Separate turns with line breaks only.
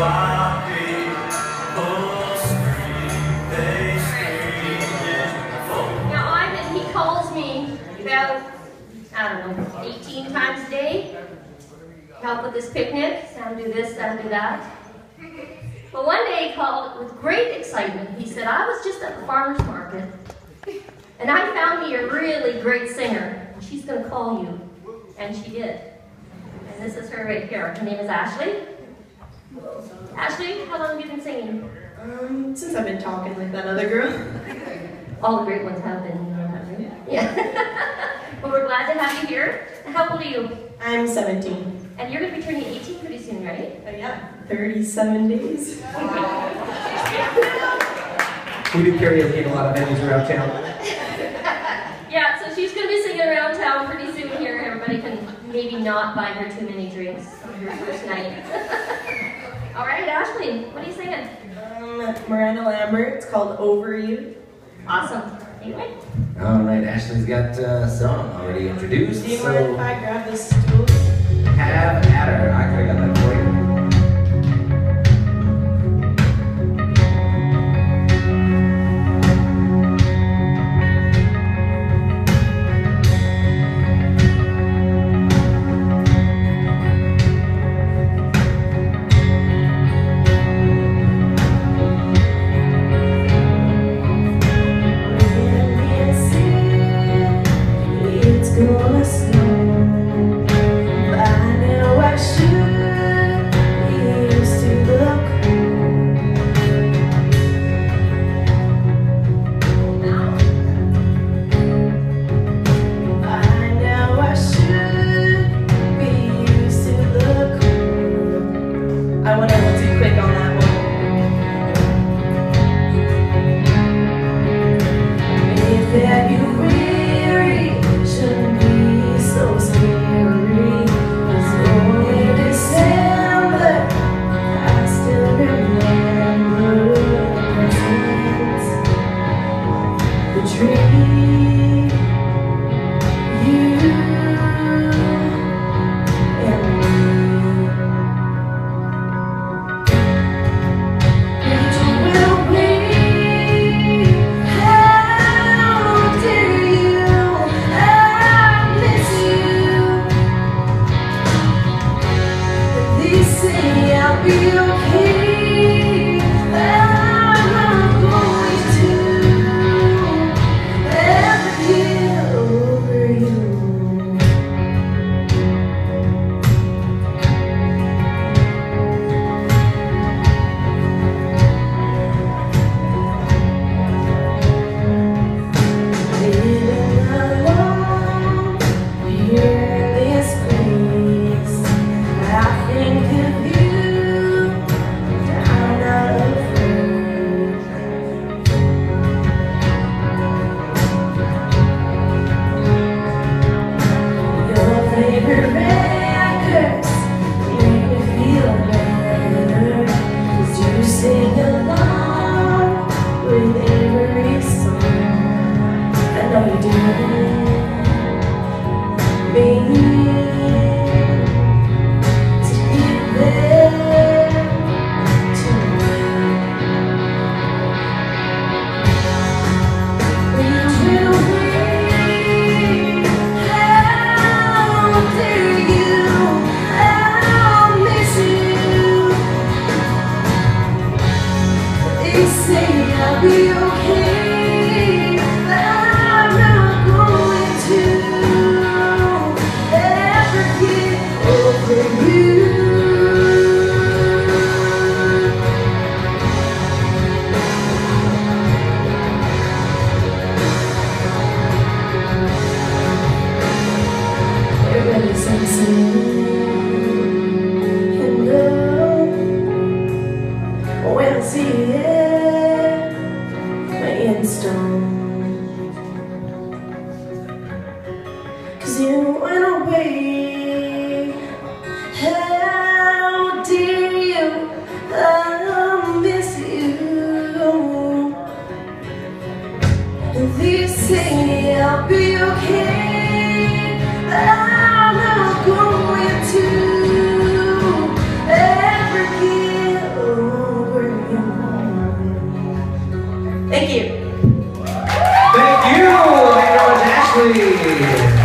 Now Ivan, he calls me about, I don't know, 18 times a day. Help with this picnic, Sam do this, Sam do that. But one day he called with great excitement. He said, I was just at the farmer's market and I found me a really great singer. She's going to call you. And she did. And this is her right here. Her name is Ashley. Ashley, how long have you been singing?
Since I've been talking like that other girl.
All the great ones have been, haven't they? Yeah. Well, we're glad to have you here. How old are you?
I'm 17.
And you're going to be turning 18 pretty soon, right?
Yeah, 37 days.
We do karaoke in a lot of venues around town.
Yeah, so she's going to be singing around town pretty soon here. Everybody can maybe not buy her too many drinks on her first night. All right, Ashley, what are you singing?
Miranda Lambert. It's called Over You.
Awesome. Anyway.
All right, Ashley's got a song already introduced.
Do you
So
mind if I grab this stool?
have at her. I could have got that for you.
Gonna snow, but I know I should be used to the cold. I know I should be used to the cold. I went a little too quick on that one. If that you shouldn't be so scary. It's only December. I still remember the presents, the tree, you and me. Rachel will be. How dare you? I'll be okay. I'm not going to ever get over you. Living alone here in this place, I think of you. Sing along with every song. I know you do. Baby, to get there tonight. Will we? How dare you? I'll miss you. They say I'll be okay, but I'm not going to ever get over you. Everybody's insane, you know, when I see it, in stone. 'Cause you went away. Thank you.
Thank you very much, Ashley.